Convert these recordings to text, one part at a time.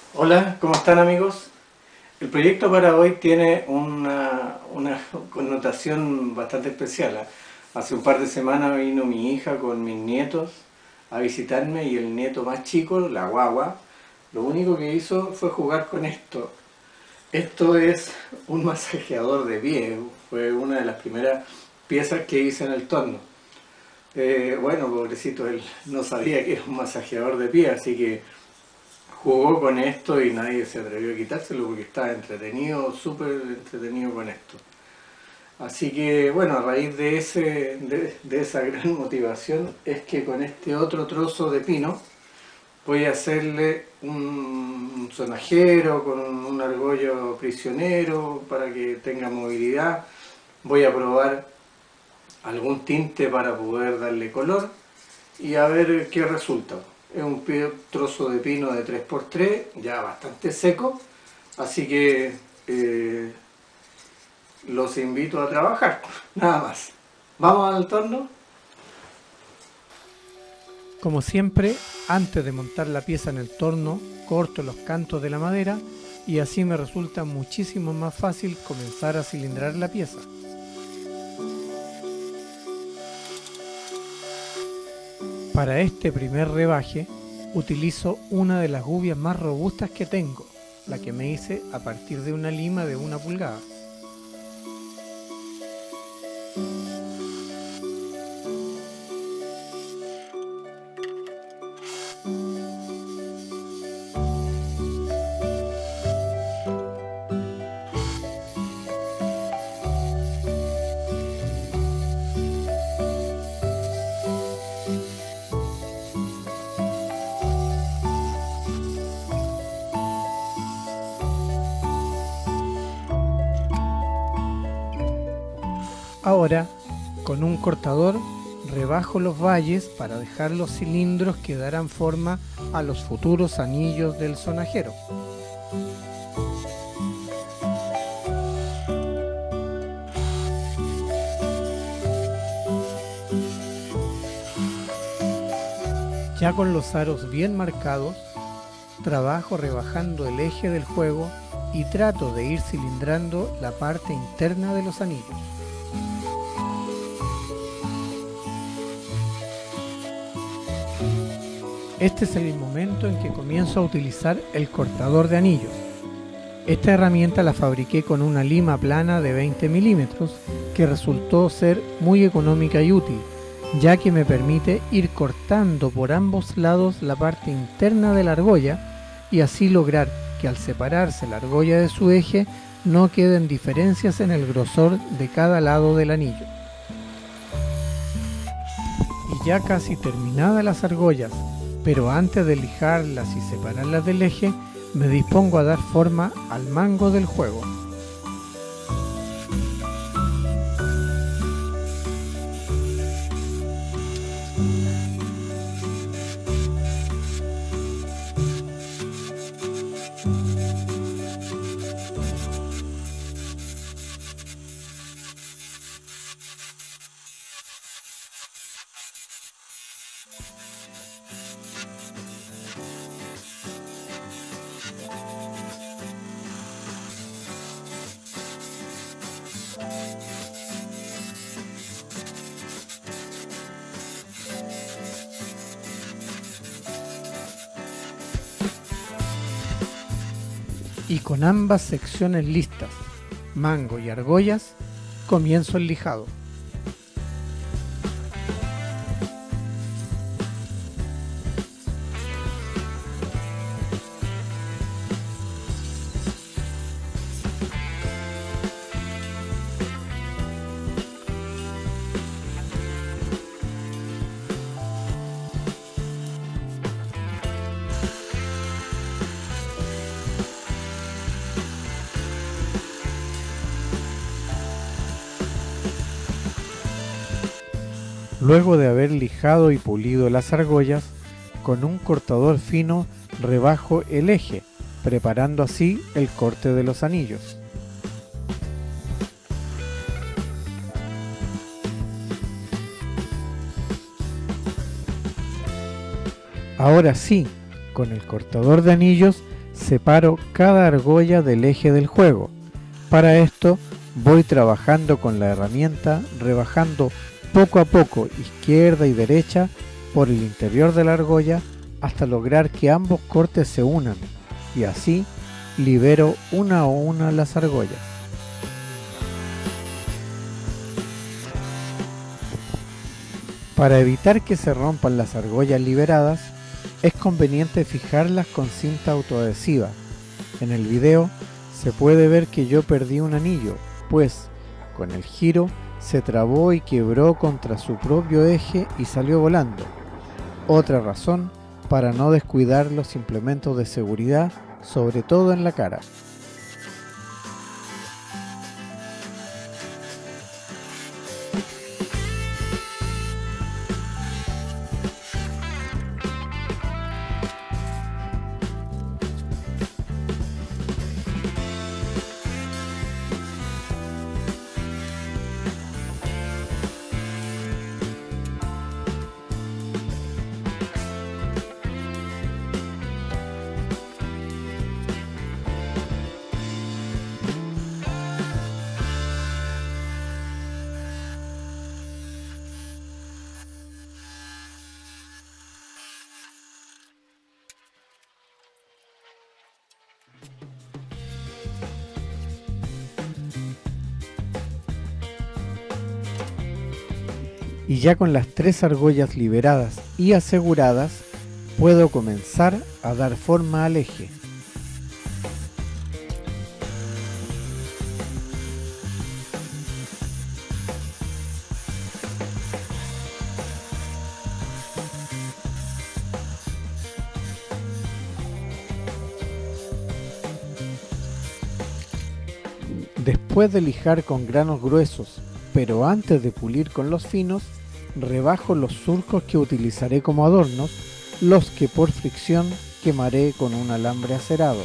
Hola, ¿cómo están amigos? El proyecto para hoy tiene una connotación bastante especial. Hace un par de semanas vino mi hija con mis nietos a visitarme y el nieto más chico, la guagua, lo único que hizo fue jugar con esto. Esto es un masajeador de pie, fue una de las primeras piezas que hice en el torno. Bueno, pobrecito, él no sabía que era un masajeador de pie, así que jugó con esto y nadie se atrevió a quitárselo porque estaba entretenido, súper entretenido con esto. Así que bueno, a raíz de esa gran motivación es que con este otro trozo de pino voy a hacerle un sonajero con un argollo prisionero para que tenga movilidad. Voy a probar algún tinte para poder darle color y a ver qué resulta. Es un trozo de pino de 3x3, ya bastante seco, así que los invito a trabajar, nada más. ¿Vamos al torno? Como siempre, antes de montar la pieza en el torno, corto los cantos de la madera y así me resulta muchísimo más fácil comenzar a cilindrar la pieza. Para este primer rebaje, utilizo una de las gubias más robustas que tengo, la que me hice a partir de una lima de 1 pulgada. Ahora, con un cortador, rebajo los valles para dejar los cilindros que darán forma a los futuros anillos del sonajero. Ya con los aros bien marcados, trabajo rebajando el eje del juego y trato de ir cilindrando la parte interna de los anillos. Este es el momento en que comienzo a utilizar el cortador de anillos. Esta herramienta la fabriqué con una lima plana de 20 milímetros que resultó ser muy económica y útil, ya que me permite ir cortando por ambos lados la parte interna de la argolla y así lograr que al separarse la argolla de su eje no queden diferencias en el grosor de cada lado del anillo. Y ya casi terminadas las argollas, pero antes de lijarlas y separarlas del eje, me dispongo a dar forma al mango del juego. Y con ambas secciones listas, mango y argollas, comienzo el lijado. Luego de haber lijado y pulido las argollas, con un cortador fino rebajo el eje, preparando así el corte de los anillos. Ahora sí, con el cortador de anillos separo cada argolla del eje del juego. Para esto voy trabajando con la herramienta, rebajando poco a poco izquierda y derecha por el interior de la argolla hasta lograr que ambos cortes se unan, y así libero una a una las argollas. Para evitar que se rompan las argollas liberadas, es conveniente fijarlas con cinta autoadhesiva. En el video se puede ver que yo perdí un anillo, pues con el giro se trabó y quebró contra su propio eje y salió volando. Otra razón para no descuidar los implementos de seguridad, sobre todo en la cara. Y ya con las 3 argollas liberadas y aseguradas, puedo comenzar a dar forma al eje. Después de lijar con granos gruesos, pero antes de pulir con los finos, rebajo los surcos que utilizaré como adornos, los que por fricción quemaré con un alambre acerado.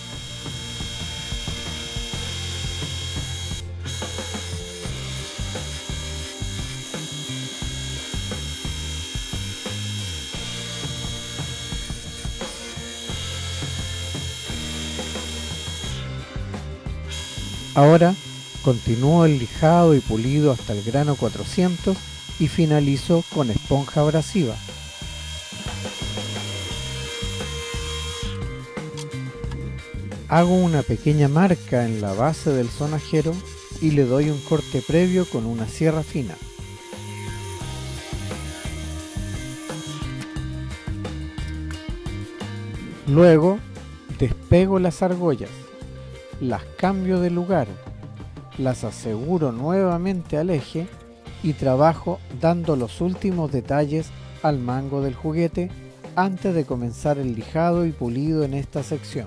Ahora continúo el lijado y pulido hasta el grano 400 y finalizo con esponja abrasiva. Hago una pequeña marca en la base del sonajero y le doy un corte previo con una sierra fina. Luego despego las argollas, las cambio de lugar, las aseguro nuevamente al eje y trabajo dando los últimos detalles al mango del juguete antes de comenzar el lijado y pulido en esta sección.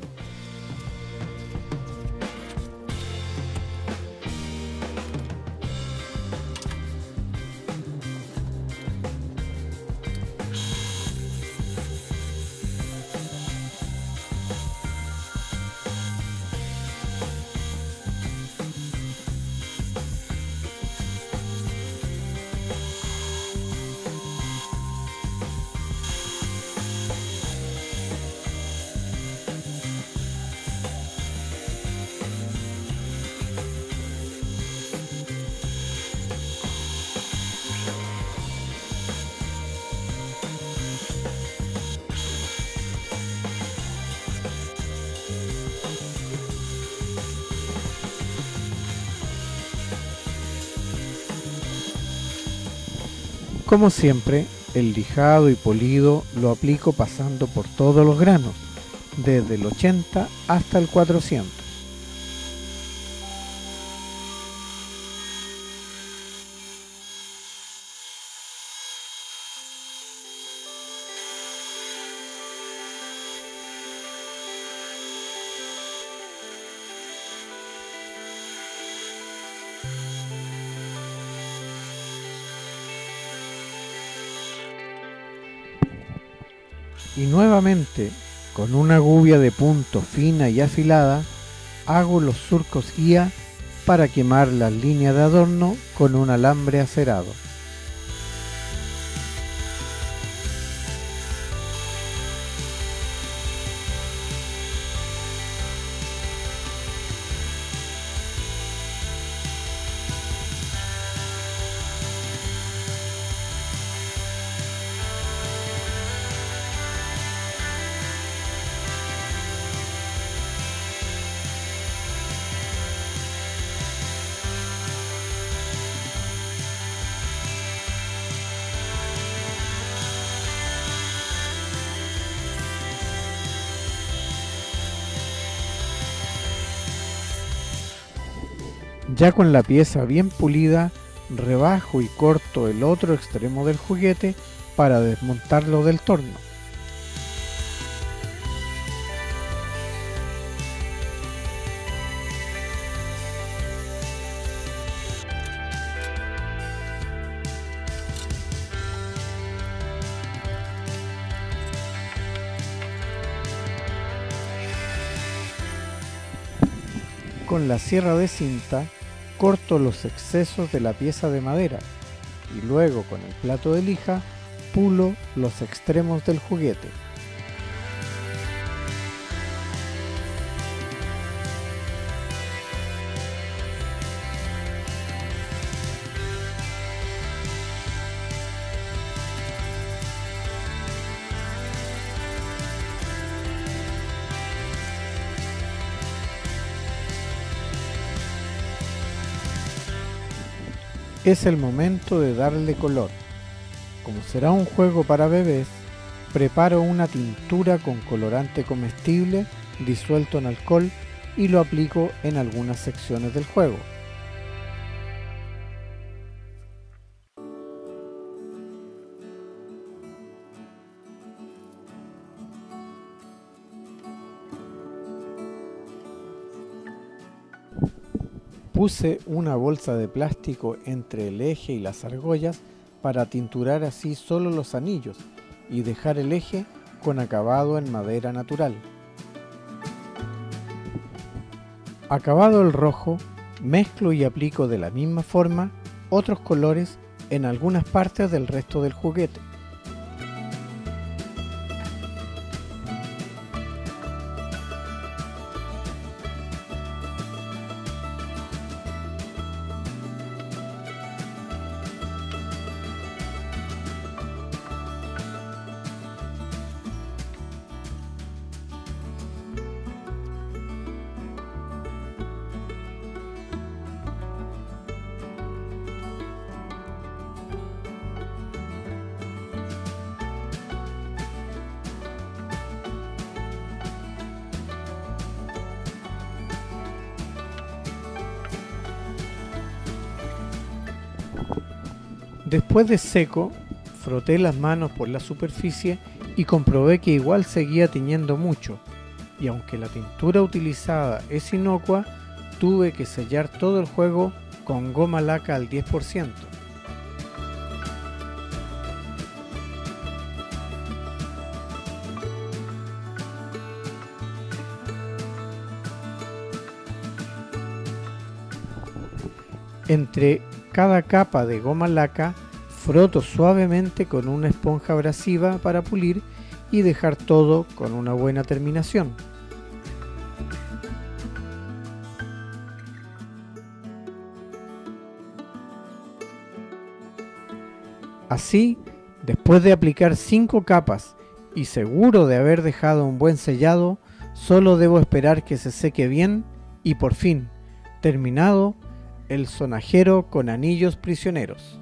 Como siempre, el lijado y polido lo aplico pasando por todos los granos, desde el 80 hasta el 400. Y nuevamente, con una gubia de punto fina y afilada, hago los surcos guía para quemar las líneas de adorno con un alambre acerado. Ya con la pieza bien pulida, rebajo y corto el otro extremo del juguete para desmontarlo del torno. Con la sierra de cinta corto los excesos de la pieza de madera y luego con el plato de lija pulo los extremos del juguete. Es el momento de darle color. Como será un juego para bebés, preparo una tintura con colorante comestible disuelto en alcohol y lo aplico en algunas secciones del juego. Puse una bolsa de plástico entre el eje y las argollas para tinturar así solo los anillos y dejar el eje con acabado en madera natural. Acabado el rojo, mezclo y aplico de la misma forma otros colores en algunas partes del resto del juguete. Después de seco, froté las manos por la superficie y comprobé que igual seguía tiñendo mucho, y aunque la tintura utilizada es inocua, tuve que sellar todo el juego con goma laca al 10%. Entre cada capa de goma laca froto suavemente con una esponja abrasiva para pulir y dejar todo con una buena terminación. Así, después de aplicar 5 capas y seguro de haber dejado un buen sellado, solo debo esperar que se seque bien y por fin, terminado, el sonajero con anillos prisioneros.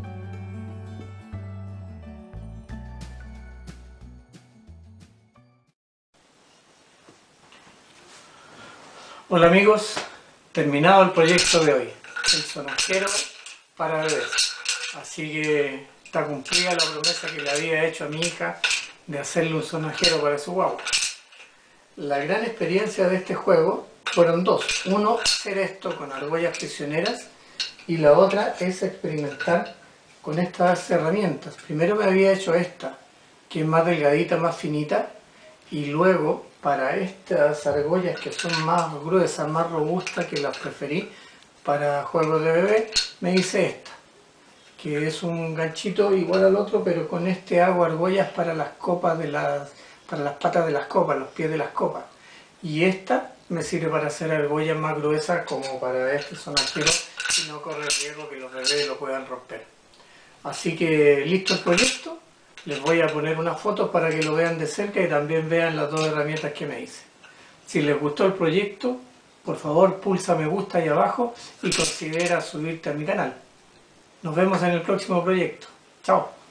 Hola amigos, terminado el proyecto de hoy, el sonajero para bebés. Así que está cumplida la promesa que le había hecho a mi hija de hacerle un sonajero para su guagua. La gran experiencia de este juego fueron dos. Uno, hacer esto con argollas prisioneras y la otra es experimentar con estas herramientas. Primero me había hecho esta, que es más delgadita, más finita, y luego para estas argollas que son más gruesas, más robustas, que las preferí para juegos de bebé, me hice esta, que es un ganchito igual al otro, pero con este hago argollas para las copas para las patas de las copas, los pies de las copas. Y esta me sirve para hacer argollas más gruesas como para este sonajero y no corre riesgo que los bebés lo puedan romper. Así que listo el proyecto. Les voy a poner unas fotos para que lo vean de cerca y también vean las dos herramientas que me hice. Si les gustó el proyecto, por favor pulsa me gusta ahí abajo y considera subirte a mi canal. Nos vemos en el próximo proyecto. Chao.